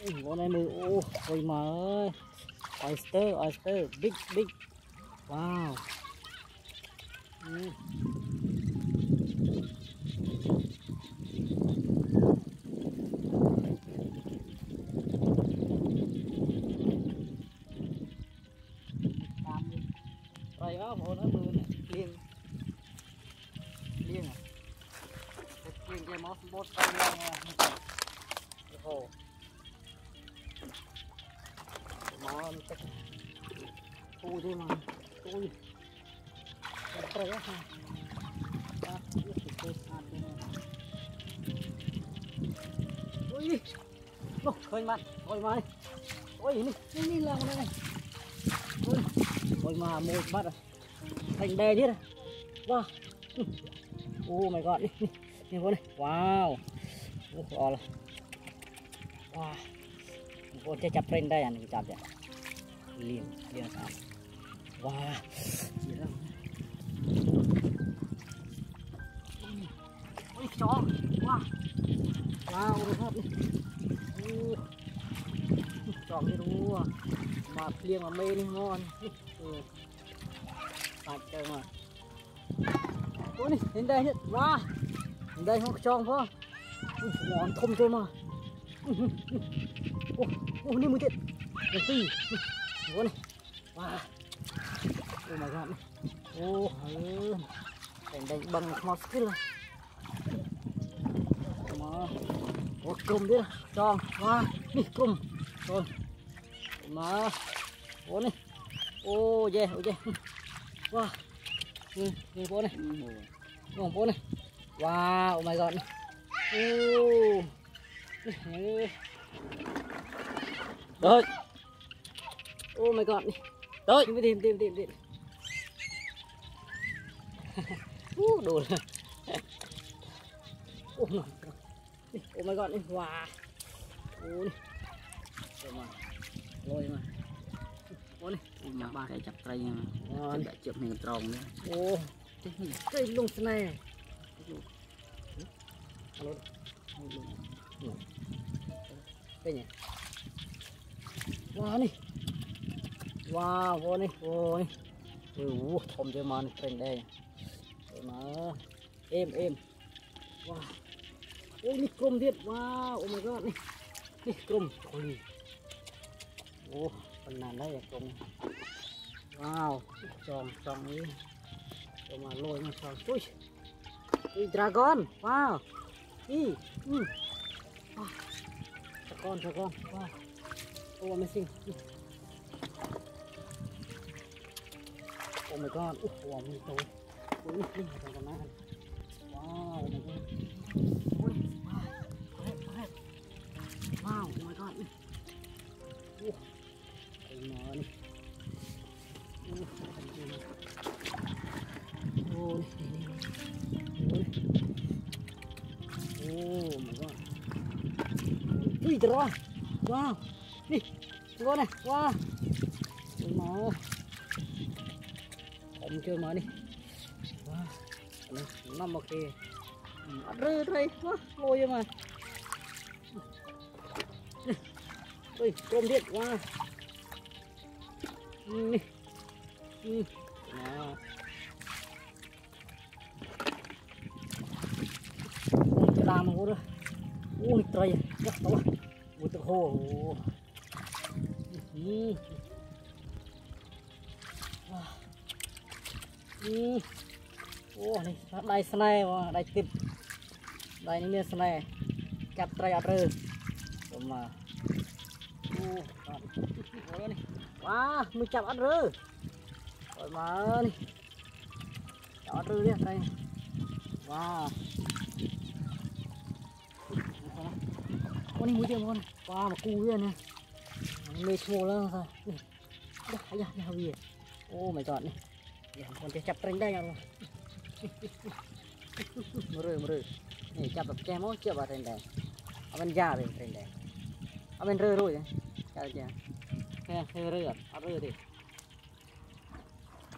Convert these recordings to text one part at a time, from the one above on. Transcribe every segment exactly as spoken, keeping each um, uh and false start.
con này mười ô ôi mà ơi oyster oyster big big wow ừ. Rồi đó bộ nó mưa này liên liên à liên cái món bột tay nhau hồ nó chắc thu đi mà tôi trời ơi ha ta biết thì tôi ăn đi ui nó khơi mặn ôi mày ôi này này này là này này ôi ôi mà mồi bắt rồi thành bè chứ này wow oh my god đi đi con này wow oh là wow con chơi chập lên đây à này chập vậy liền liền sao wow gì đó ôi chó wow wow được hết đi chọn cái đu mà liền mà mê đi ngon sạch chơi mà ôi này đến đây nhất wow đến đây không tròn phải không ngon thơm thôi mà ô ô đi mới tiện đừng tì con này wow oh my god ô hừ đến đây bằng một skill này mà ô cùm đi tròn wow đi cùm rồi mà ô này ô dê ô dê wow ừ nhìn bố này nhìn bố này wow oh my god ô rồi oh my god tới tìm tìm tìm tìm tìm uh, đồ này oh my god oh my god wow ô này mà rồi mà ô này mà ba cái chặt cây mà đã chụp mình tròn nữa ô cái lông này đây nhỉ wow này wow vô này vô này ui thom chơi màn trên đây mà êm êm wow ôi này crom thiệt wow oh my god này này crom ôi ô phần nào đây là crom wow tròn tròn đi rồi mà lôi mà tròn ui ui dragon wow đi ừ wow dragon dragon wow oh amazing oh my god uh wow mình tối ui ui thằng con này wow oh my god ui wow oh my god uh cái nó này uh oh oh my god ui dragon wow đi con này wow nó không chơi mà đi wow năm một kia ăn rơi rơi quá lôi mà ui tôm điện wow ừ. Ừ. Đó. Cái đàm mà rồi ui trời rất to ui tự hồ ừ. Ừ. Ô này đây này đây tip đây này này chặt trai ăn rơ mà ô này wow mình chặt ăn rơ rồi mà này chặt ăn rơ đi đây wow con này mũi tiêm con wow mà cu kia nè mê small lắm sao đây ya ya gì ô mày chọn này con chơi chặt trên đây rồi mưa mưa này chặtแบบแกมอเกี่ยวกับtrên đâyเอาเป็นยาเลยtrên đâyเอาเป็นเรือด้วยใช่ใช่แค่แค่เรือเอาเรือดิ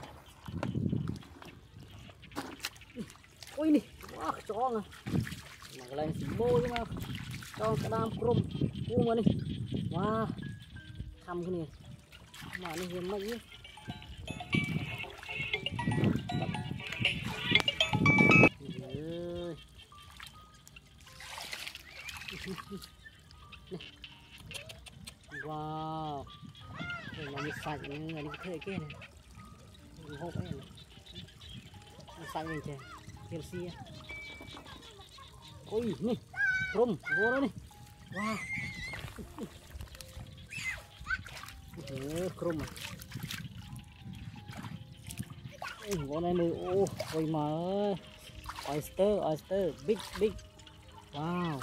โอ้ยนี่ว้าจ้องอ่ะ mà cái này xí bô chứ mà cho cái đam crom cua mà đi wow thăm cái này mà nó hiền mạnh nhé wow đây là một sạch những người đi thuê kia này hộp ấy này một sạch mình chơi tiền xia ôi này crom vô đó này wow ừ, crom à vô này mới ô ôi mà oyster oyster big big wow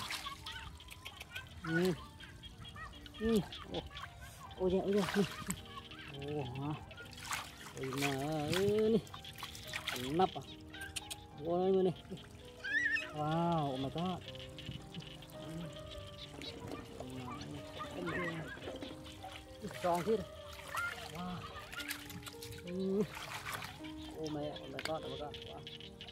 ừ. Ừ. Ôi ôi ôi ôi ôi ôi mà ơi nắp à ôi ơi này wow oh my god tròn thế wow ừ. Oh my oh my god oh my god wow.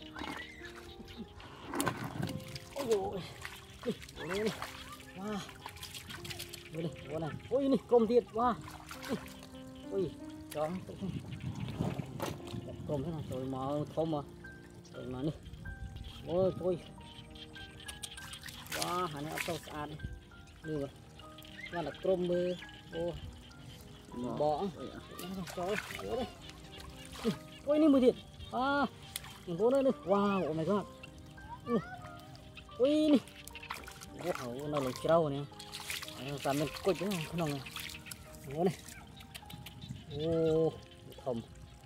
Ôi ôi ôi này wow đây này, con này, ôi này, crom thiệt, wow, ôi, chó, crom thế nào, rồi mà không mà, rồi mà đi, ôi, ôi, wow, hàng này ấp sâu sàn, như vậy, là là crom mơ, ô, bỏ, chó, chó đây, ôi này mùi thiệt, à, vô đây đây, wow, oh my god, ôi này, wow, nó là trâu này. Tạm mình quay chứ không không này ngó này ô thầm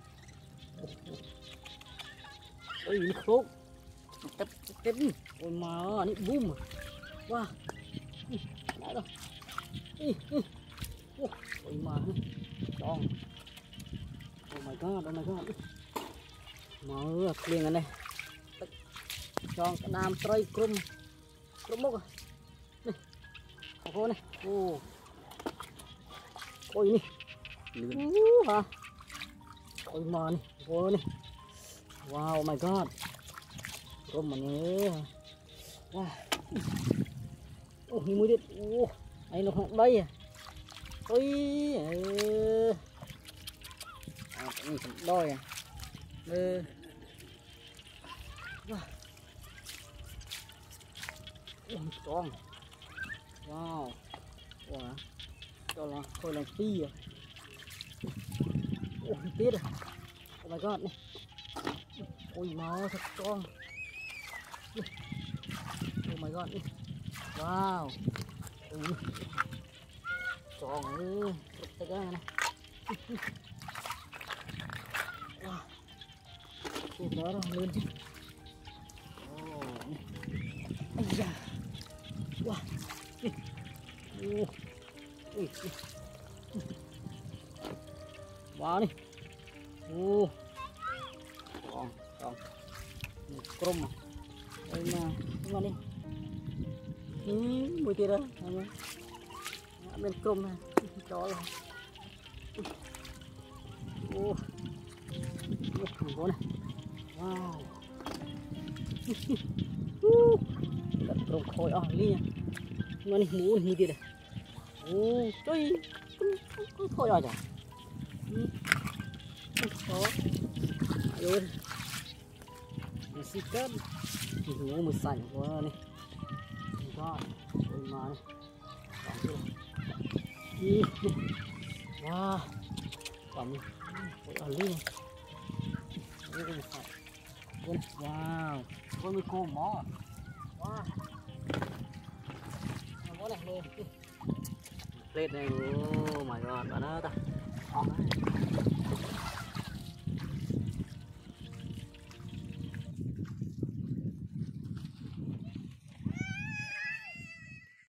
ôi nó khô tép tép ôi mà nó boom wow lại đâu ôi mà tròn oh my god oh my god mở liền này tròn cái đam tray crom crom mốc này cô này ô ôi này hả ôi mà này cô này wow oh my god cô mà nhớ wow ô như mới biết ô anh nó không đây à ôi à mình cũng đôi à ừ wow tròn wow wow cho là thôi làm phi à ôi tiết à oh my god này ôi nó thật con oh my god này wow ôi tròn ơi thật cái này wow ôi đó rồi lên chứ ây da wow ui ui wow đi ô còn còn crom mà đây mà mà đi ừ, mùi tiền đó bên crom này cho rồi ô ô này wow đặt crom khôi ở ly mà đi mũ mùi tiền này ô trời có thôi rồi chả có rồi mình xịt kết mình ngủ một sảnh quá này đó ôi mà này wow cầm ở ly wow ôi mấy cô mó wow mó này lên plate này oh my god bạn ơi ta